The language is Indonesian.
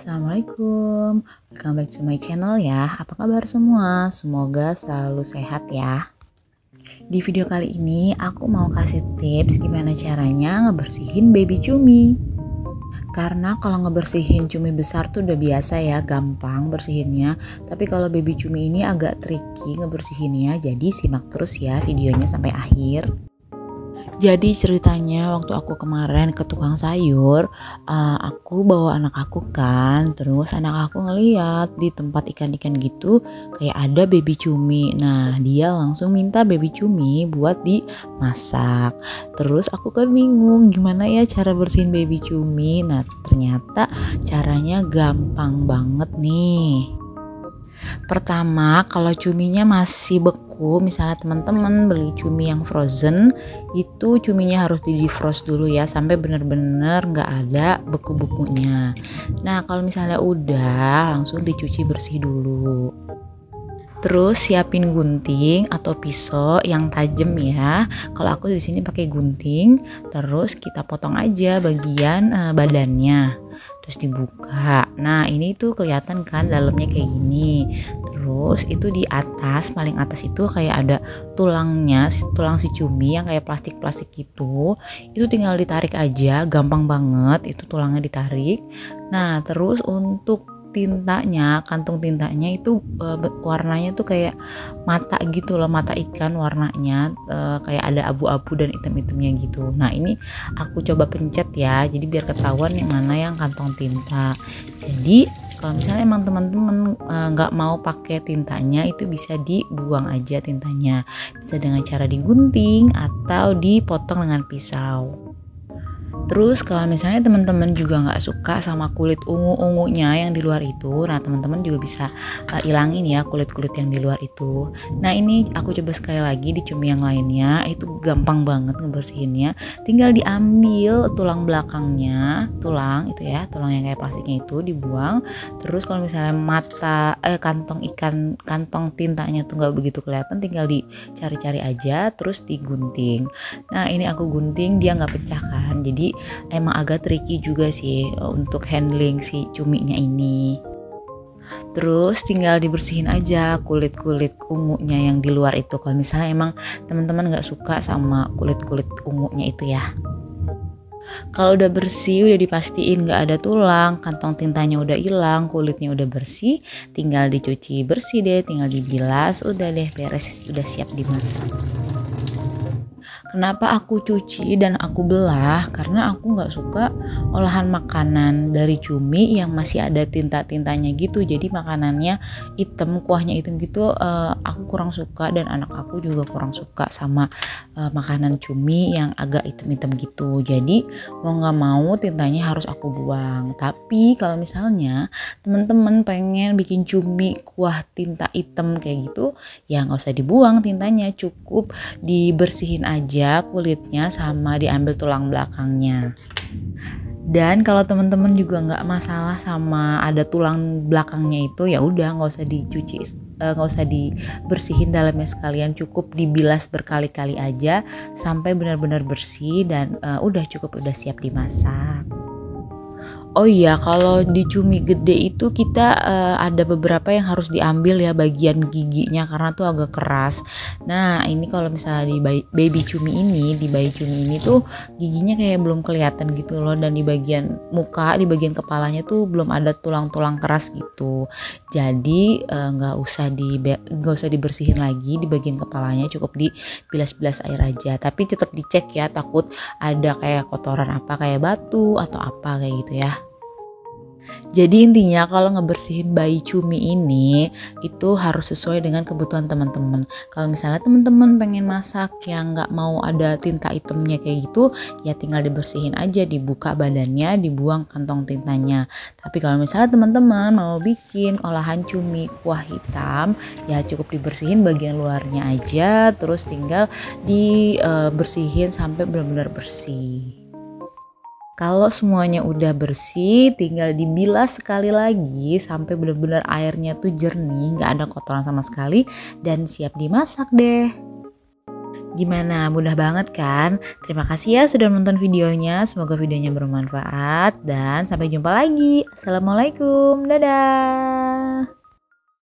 Assalamualaikum, welcome back to my channel ya. Apa kabar semua? Semoga selalu sehat ya. Di video kali ini aku mau kasih tips gimana caranya ngebersihin baby cumi. Karena kalau ngebersihin cumi besar tuh udah biasa ya, gampang bersihinnya. Tapi kalau baby cumi ini agak tricky ngebersihinnya, jadi simak terus ya videonya sampai akhir. Jadi ceritanya waktu aku kemarin ke tukang sayur, aku bawa anak aku kan, terus anak aku ngeliat di tempat ikan-ikan gitu kayak ada baby cumi. Nah dia langsung minta baby cumi buat dimasak. Terus aku kan bingung gimana ya cara bersihin baby cumi. Nah ternyata caranya gampang banget nih. Pertama, kalau cuminya masih beku, misalnya teman-teman beli cumi yang frozen, itu cuminya harus di defrost dulu ya sampai benar-benar nggak ada beku-bekunya. Nah, kalau misalnya udah, langsung dicuci bersih dulu. Terus siapin gunting atau pisau yang tajam ya. Kalau aku di sini pakai gunting, terus kita potong aja bagian badannya. Terus dibuka. Nah, ini tuh kelihatan kan dalamnya kayak gini. Terus itu di atas, paling atas itu kayak ada tulangnya, tulang si cumi yang kayak plastik-plastik gitu. Itu tinggal ditarik aja, gampang banget itu tulangnya ditarik. Nah, terus untuk tintanya, kantung tintanya itu warnanya tuh kayak mata gitu loh, mata ikan warnanya, kayak ada abu-abu dan hitam-hitamnya gitu. Nah ini aku coba pencet ya, jadi biar ketahuan yang mana yang kantong tinta. Jadi kalau misalnya emang teman-teman nggak mau pakai tintanya, itu bisa dibuang aja tintanya, bisa dengan cara digunting atau dipotong dengan pisau. Terus kalau misalnya teman-teman juga nggak suka sama kulit ungu-ungunya yang di luar itu, nah teman-teman juga bisa ilangin ya kulit-kulit yang di luar itu. Nah ini aku coba sekali lagi di cumi yang lainnya, itu gampang banget ngebersihinnya. Tinggal diambil tulang belakangnya, tulang itu ya, tulang yang kayak plastiknya itu dibuang. Terus kalau misalnya kantong ikan, kantong tintanya tuh nggak begitu kelihatan, tinggal dicari-cari aja, terus digunting. Nah ini aku gunting, dia nggak pecah kan, jadi emang agak tricky juga sih untuk handling si cuminya ini. Terus tinggal dibersihin aja kulit-kulit ungunya yang di luar itu, kalau misalnya emang teman-teman nggak suka sama kulit-kulit ungunya itu ya. Kalau udah bersih, udah dipastiin nggak ada tulang, kantong tintanya udah hilang, kulitnya udah bersih, tinggal dicuci bersih deh, tinggal dibilas, udah deh beres, udah siap dimasak. Kenapa aku cuci dan aku belah? Karena aku nggak suka olahan makanan dari cumi yang masih ada tinta-tintanya gitu. Jadi makanannya hitam, kuahnya hitam gitu. Aku kurang suka dan anak aku juga kurang suka sama makanan cumi yang agak hitam-hitam gitu. Jadi mau nggak mau tintanya harus aku buang. Tapi kalau misalnya teman-teman pengen bikin cumi kuah tinta hitam kayak gitu, ya nggak usah dibuang tintanya, cukup dibersihin aja kulitnya sama diambil tulang belakangnya. Dan kalau teman-teman juga nggak masalah sama ada tulang belakangnya itu, ya udah nggak usah dicuci, nggak usah dibersihin dalamnya sekalian, cukup dibilas berkali-kali aja sampai benar-benar bersih dan udah cukup, udah siap dimasak. Oh iya, kalau di cumi gede itu kita ada beberapa yang harus diambil ya bagian giginya karena tuh agak keras. Nah ini kalau misalnya di baby cumi ini, di bayi cumi ini tuh giginya kayak belum kelihatan gitu loh, dan di bagian muka, di bagian kepalanya tuh belum ada tulang-tulang keras gitu. Jadi nggak usah dibersihin lagi di bagian kepalanya, cukup dibilas-bilas air aja. Tapi tetap dicek ya, takut ada kayak kotoran apa, kayak batu atau apa kayak gitu ya. Jadi intinya kalau ngebersihin bayi cumi ini itu harus sesuai dengan kebutuhan teman-teman. Kalau misalnya teman-teman pengen masak yang nggak mau ada tinta hitamnya kayak gitu, ya tinggal dibersihin aja, dibuka badannya, dibuang kantong tintanya. Tapi kalau misalnya teman-teman mau bikin olahan cumi kuah hitam, ya cukup dibersihin bagian luarnya aja, terus tinggal dibersihin sampai benar-benar bersih. Kalau semuanya udah bersih, tinggal dibilas sekali lagi sampai benar-benar airnya tuh jernih, nggak ada kotoran sama sekali, dan siap dimasak deh. Gimana? Mudah banget kan? Terima kasih ya sudah nonton videonya. Semoga videonya bermanfaat dan sampai jumpa lagi. Assalamualaikum. Dadah.